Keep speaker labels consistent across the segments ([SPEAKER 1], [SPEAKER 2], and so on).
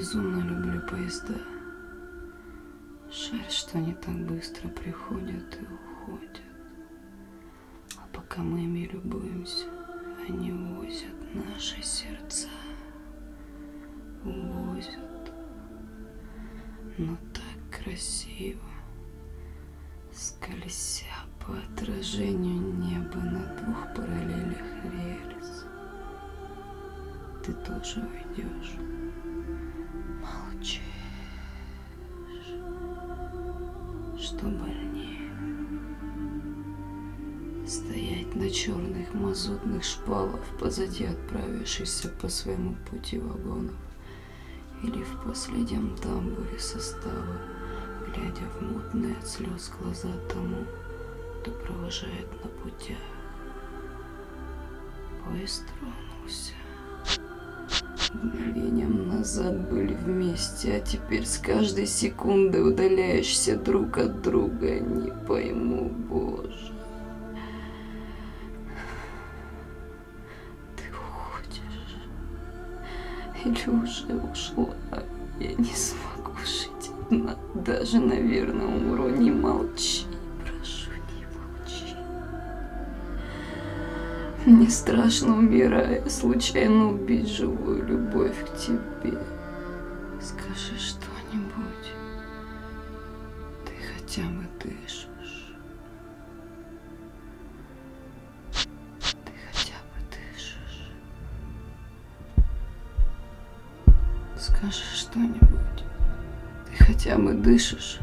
[SPEAKER 1] безумно люблю поезда. Жаль, что они так быстро приходят и уходят. А пока мы ими любуемся, они увозят наши сердца. Увозят. Но так красиво, скользя по отражению неба на двух параллелях рельс. Ты тоже уйдешь. Молчишь. Что больнее? Стоять на черных мазутных шпалах позади отправившихся по своему пути вагонов, или в последнем тамбуре состава, глядя в мутные от слез глаза тому, кто провожает на путях. Поезд тронулся. Мгновением назад были вместе, а теперь с каждой секундой удаляешься друг от друга. Не пойму, Боже. Ты уходишь. Или уже ушла? Я не смогу жить одна. Даже, наверное, умру. Не молчи. Прошу, не молчи. Мне страшно, умирая, случайно убить живую любовь к тебе. Скажи что-нибудь. Ты хотя бы дышишь. Ты хотя бы дышишь. Скажи что-нибудь. Ты хотя бы дышишь.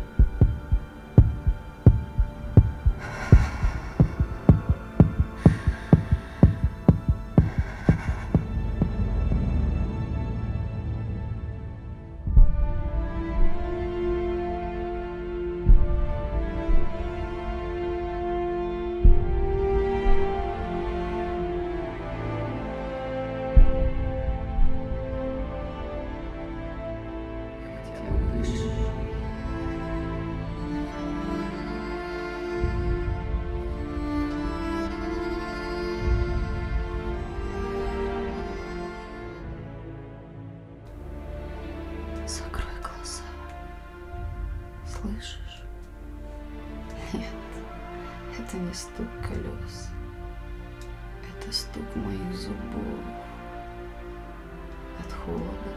[SPEAKER 1] Закрой глаза. Слышишь? Нет, это не стук колес. Это стук моих зубов. От холода.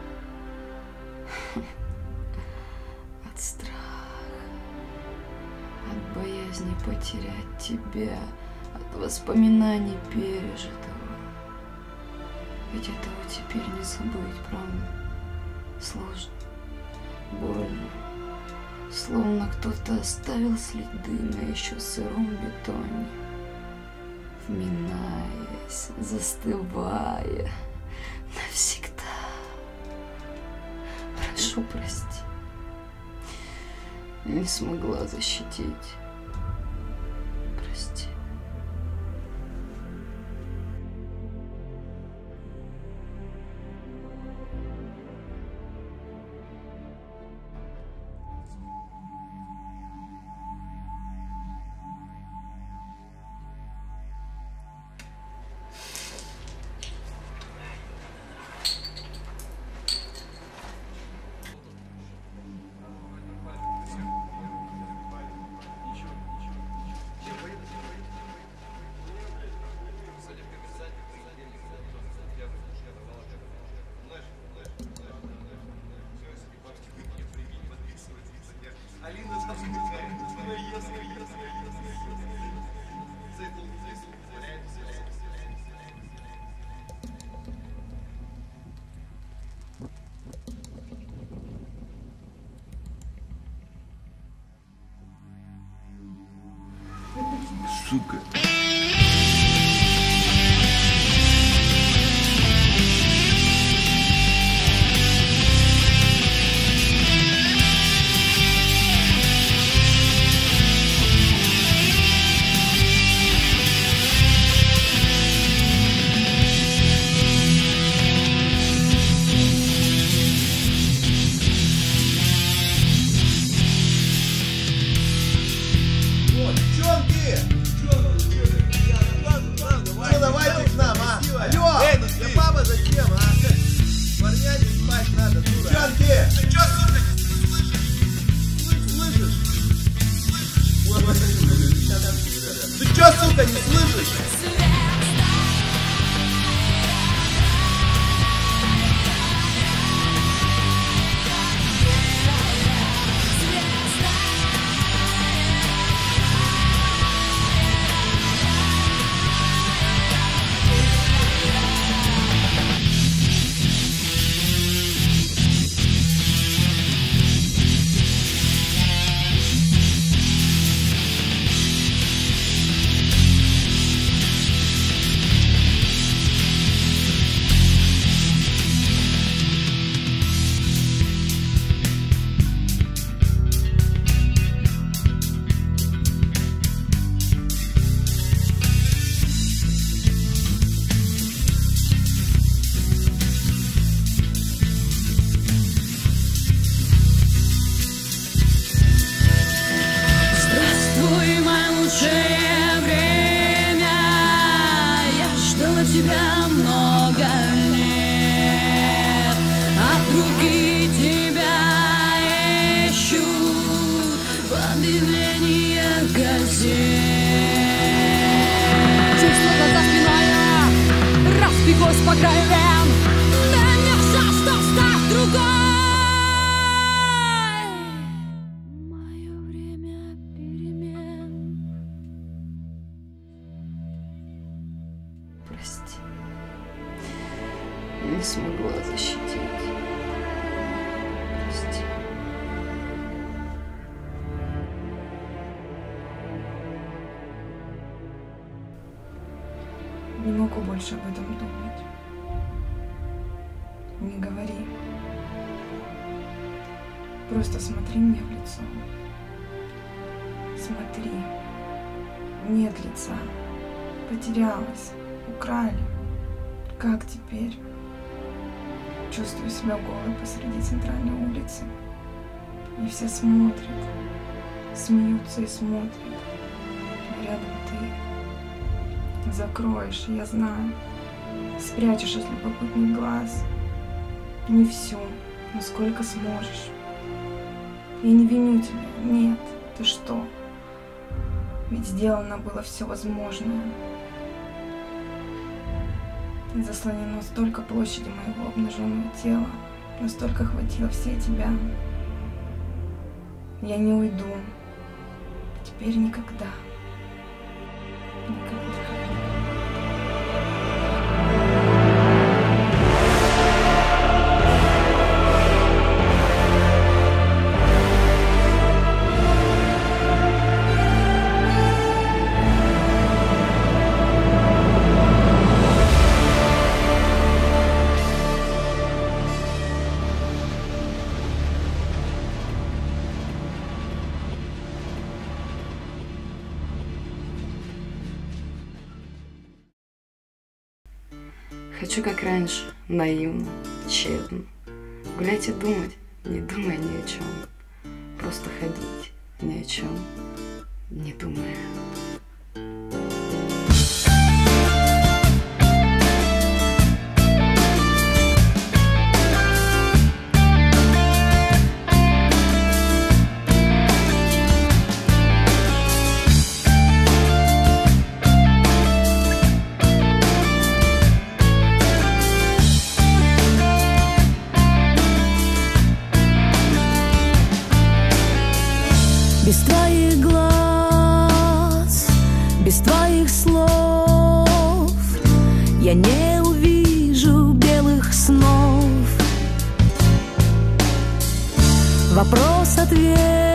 [SPEAKER 1] От страха. От боязни потерять тебя. От воспоминаний пережитого. Ведь этого теперь не забыть, правда? Сложно, больно, словно кто-то оставил следы на еще сыром бетоне, вминаясь, застывая навсегда. Прошу, прости, не смогла защитить. Прости.
[SPEAKER 2] Сука.
[SPEAKER 3] Вот, девчонки!
[SPEAKER 2] сука, не слышишь?
[SPEAKER 3] Тебя много лет, а другие тебя ищут в объявлениях газет. Чувство за спиной, разбегусь по краю вен, да нельзя, что стать другой. Мое время перемен.
[SPEAKER 1] Прости, не смогла защитить. Прости.
[SPEAKER 4] Не могу больше об этом думать. Не говори. Просто смотри мне в лицо. Смотри. Нет лица. Потерялась. Украли. Как теперь? Чувствую себя голой посреди центральной улицы. И все смотрят. Смеются и смотрят. А рядом ты. Закроешь, я знаю. Спрячешь от любопытных глаз. Не всю, но сколько сможешь. Я не виню тебя. Нет, ты что? Ведь сделано было все возможное. Заслонено столько площади моего обнаженного тела, настолько хватило всей тебя. Я не уйду. Теперь никогда. Никогда.
[SPEAKER 1] Хочу, как раньше, наивно, тщетно. Гулять и думать, не думая ни о чем. Просто ходить, ни о чем, не думая.
[SPEAKER 3] Без твоих глаз, без твоих слов я не увижу белых снов. Вопрос-ответ,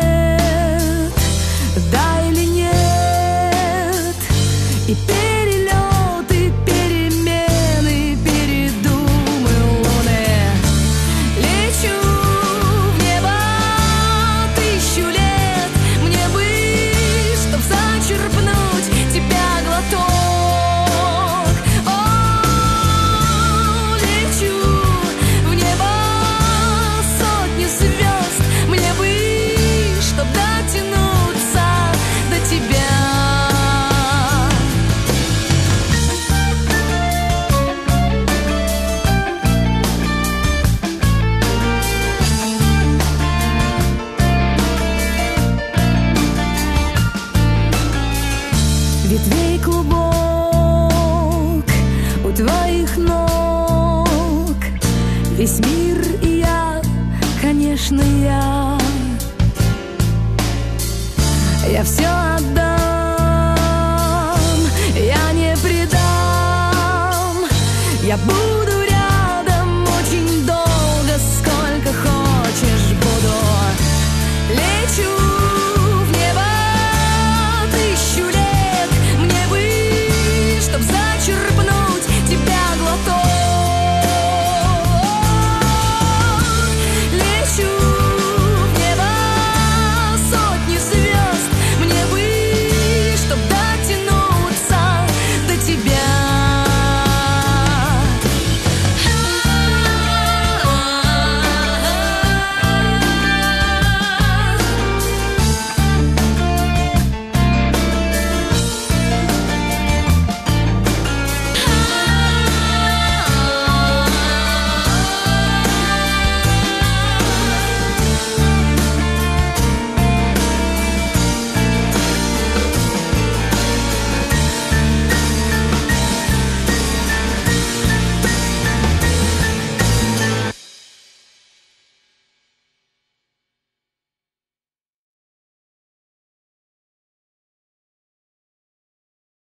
[SPEAKER 3] да или нет, и перелеты, перемены, передумы луны. Лечу в небо тысячу лет, мне бы, чтоб зачерпнуть тебя глоток. О, лечу в небо сотни звезд, мне бы, чтоб дотянуться до тебя. весь мир и я, конечно, я.